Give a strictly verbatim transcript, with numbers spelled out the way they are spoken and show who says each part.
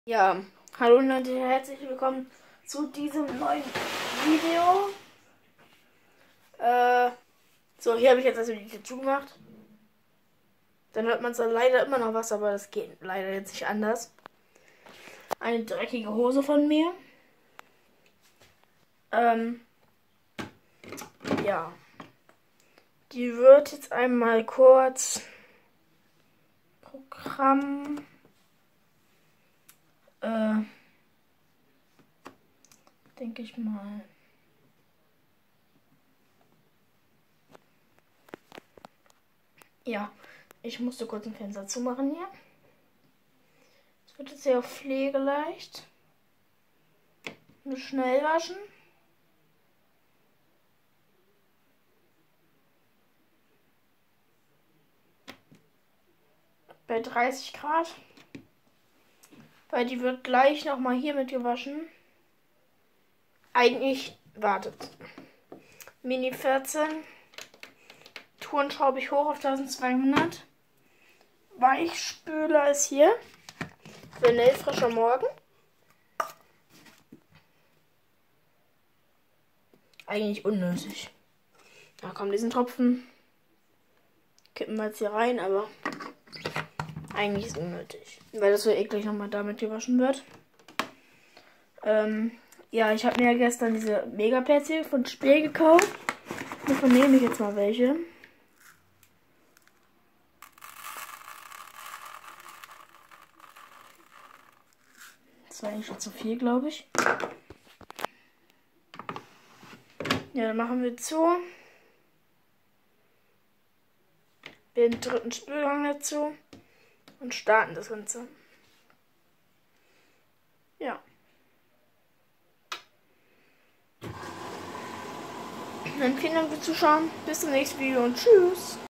Speaker 1: Ja, hallo Leute, herzlich willkommen zu diesem neuen Video. Äh, so, hier habe ich jetzt das Video zugemacht. Dann hört man zwar leider immer noch was, aber das geht leider jetzt nicht anders. Eine dreckige Hose von mir. Ähm, ja. Die wird jetzt einmal kurz Programm. Äh, denke ich mal. Ja, ich musste kurz ein Fenster zumachen hier. Es wird jetzt sehr pflegeleicht. Nur schnell waschen. Bei dreißig Grad. Weil die wird gleich nochmal hier mit gewaschen. Eigentlich, wartet. Mini vierzehn. Touren schraube ich hoch auf eintausendzweihundert. Weichspüler ist hier. Vanille frischer Morgen. Eigentlich unnötig. Da kommen diesen Tropfen. Kippen wir jetzt hier rein, aber eigentlich ist es unnötig. Weil das so eklig nochmal damit gewaschen wird. Ähm, ja, ich habe mir ja gestern diese Megapads hier von Spee gekauft. Davon nehme ich jetzt mal welche. Das war eigentlich schon zu viel, glaube ich. Ja, dann machen wir zu. Den dritten Spülgang dazu. Und starten das Ganze. Ja. Dann vielen Dank fürs Zuschauen. Bis zum nächsten Video und tschüss.